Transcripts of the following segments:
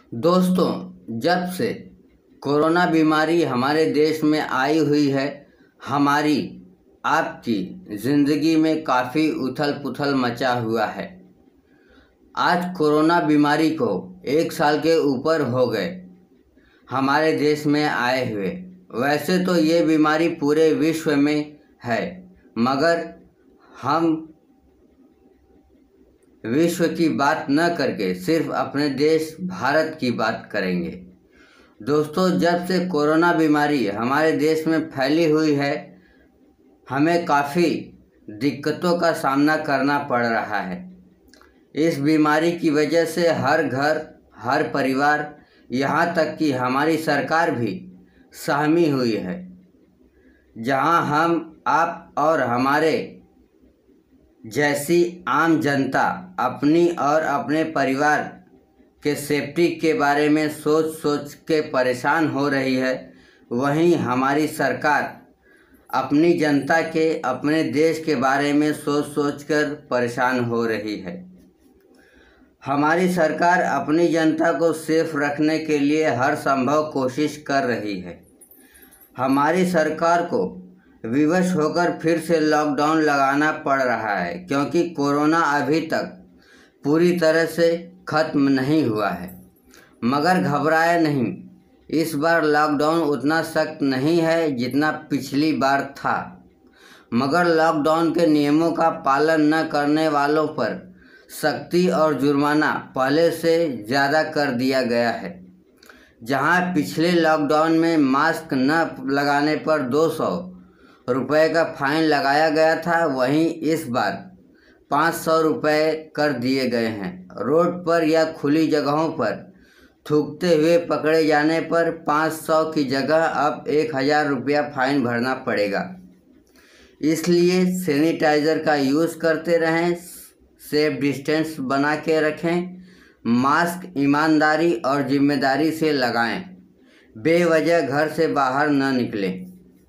दोस्तों, जब से कोरोना बीमारी हमारे देश में आई हुई है, हमारी आपकी ज़िंदगी में काफ़ी उथल पुथल मचा हुआ है। आज कोरोना बीमारी को 1 साल के ऊपर हो गए हमारे देश में आए हुए। वैसे तो ये बीमारी पूरे विश्व में है, मगर हम विश्व की बात न करके सिर्फ अपने देश भारत की बात करेंगे। दोस्तों, जब से कोरोना बीमारी हमारे देश में फैली हुई है, हमें काफ़ी दिक्कतों का सामना करना पड़ रहा है। इस बीमारी की वजह से हर घर, हर परिवार, यहाँ तक कि हमारी सरकार भी सहमी हुई है। जहाँ हम, आप और हमारे जैसी आम जनता अपनी और अपने परिवार के सेफ्टी के बारे में सोच सोच के परेशान हो रही है, वहीं हमारी सरकार अपनी जनता के, अपने देश के बारे में सोच सोच कर परेशान हो रही है। हमारी सरकार अपनी जनता को सेफ रखने के लिए हर संभव कोशिश कर रही है। हमारी सरकार को विवश होकर फिर से लॉकडाउन लगाना पड़ रहा है, क्योंकि कोरोना अभी तक पूरी तरह से ख़त्म नहीं हुआ है। मगर घबराए नहीं, इस बार लॉकडाउन उतना सख्त नहीं है जितना पिछली बार था। मगर लॉकडाउन के नियमों का पालन न करने वालों पर सख्ती और जुर्माना पहले से ज़्यादा कर दिया गया है। जहां पिछले लॉकडाउन में मास्क न लगाने पर 200 रुपये का फाइन लगाया गया था, वहीं इस बार 500 रुपये कर दिए गए हैं। रोड पर या खुली जगहों पर थूकते हुए पकड़े जाने पर 500 की जगह अब 1000 रुपया फाइन भरना पड़ेगा। इसलिए सैनिटाइज़र का यूज़ करते रहें, सेफ डिस्टेंस बना के रखें, मास्क ईमानदारी और जिम्मेदारी से लगाएं, बेवजह घर से बाहर न निकलें।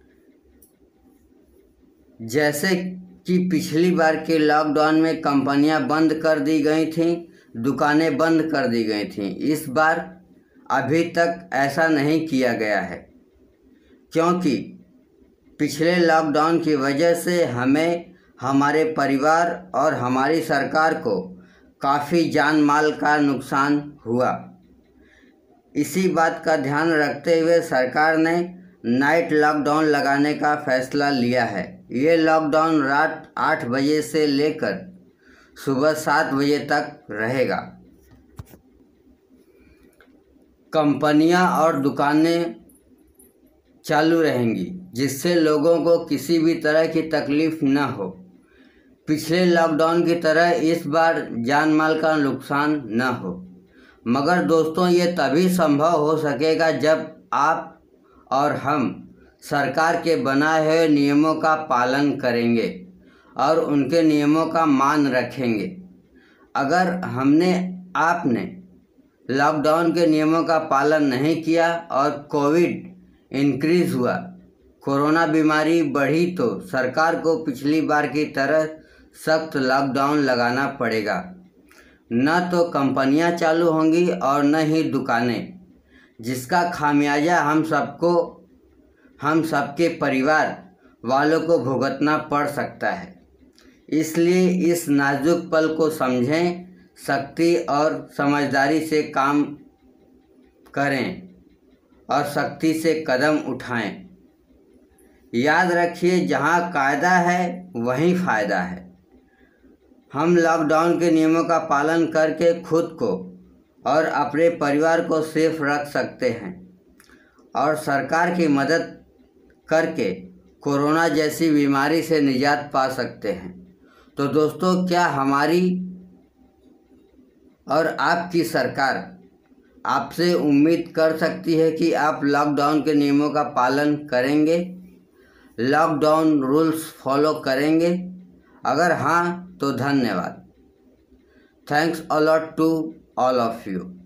जैसे कि पिछली बार के लॉकडाउन में कंपनियां बंद कर दी गई थीं, दुकानें बंद कर दी गई थीं, इस बार अभी तक ऐसा नहीं किया गया है, क्योंकि पिछले लॉकडाउन की वजह से हमें, हमारे परिवार और हमारी सरकार को काफ़ी जान माल का नुकसान हुआ। इसी बात का ध्यान रखते हुए सरकार ने नाइट लॉकडाउन लगाने का फैसला लिया है। ये लॉकडाउन रात 8 बजे से लेकर सुबह 7 बजे तक रहेगा। कंपनियां और दुकानें चालू रहेंगी, जिससे लोगों को किसी भी तरह की तकलीफ़ न हो। पिछले लॉकडाउन की तरह इस बार जान माल का नुकसान न हो। मगर दोस्तों, ये तभी संभव हो सकेगा जब आप और हम सरकार के बनाए हुए नियमों का पालन करेंगे और उनके नियमों का मान रखेंगे। अगर हमने, आपने लॉकडाउन के नियमों का पालन नहीं किया और कोविड इंक्रीज़ हुआ, कोरोना बीमारी बढ़ी, तो सरकार को पिछली बार की तरह सख्त लॉकडाउन लगाना पड़ेगा। न तो कंपनियां चालू होंगी और न ही दुकानें, जिसका खामियाजा हम सबके परिवार वालों को भुगतना पड़ सकता है। इसलिए इस नाजुक पल को समझें, सख्ती और समझदारी से काम करें और सख्ती से कदम उठाएं। याद रखिए, जहां कायदा है वहीं फ़ायदा है। हम लॉकडाउन के नियमों का पालन करके खुद को और अपने परिवार को सेफ रख सकते हैं और सरकार की मदद करके कोरोना जैसी बीमारी से निजात पा सकते हैं। तो दोस्तों, क्या हमारी और आपकी सरकार आपसे उम्मीद कर सकती है कि आप लॉकडाउन के नियमों का पालन करेंगे, लॉकडाउन रूल्स फॉलो करेंगे? अगर हाँ, तो धन्यवाद। Thanks a lot to all of you.